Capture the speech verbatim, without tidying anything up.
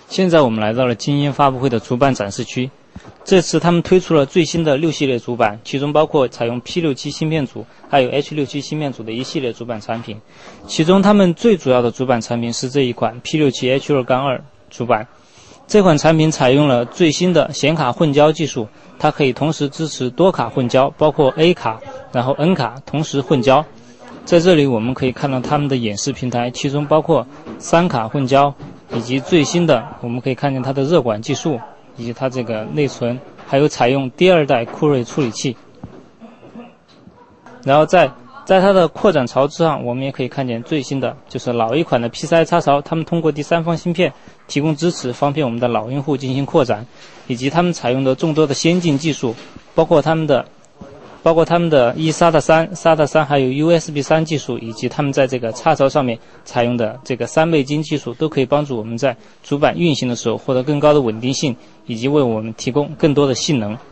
现在我们来到了精英发布会的主板展示区。这次他们推出了最新的六系列主板，其中包括采用 P 六七 芯片组，还有 H 六七 芯片组的一系列主板产品。其中他们最主要的主板产品是这一款 P 六七 H 二 二 主板。这款产品采用了最新的显卡混交技术，它可以同时支持多卡混交，包括 A 卡，然后 N 卡同时混交。在这里我们可以看到他们的演示平台，其中包括三卡混交，以及最新的我们可以看见它的热管技术，以及它这个内存，还有采用第二代酷睿处理器。然后在在它的扩展槽之上，我们也可以看见最新的就是老一款的 P C I 插槽，他们通过第三方芯片提供支持，方便我们的老用户进行扩展，以及他们采用的众多的先进技术，包括他们的包括他们的 E S A T A 三、S A T A 三还有 U S B 三 技术，以及他们在这个插槽上面采用的这个三倍晶技术，都可以帮助我们在主板运行的时候获得更高的稳定性，以及为我们提供更多的性能。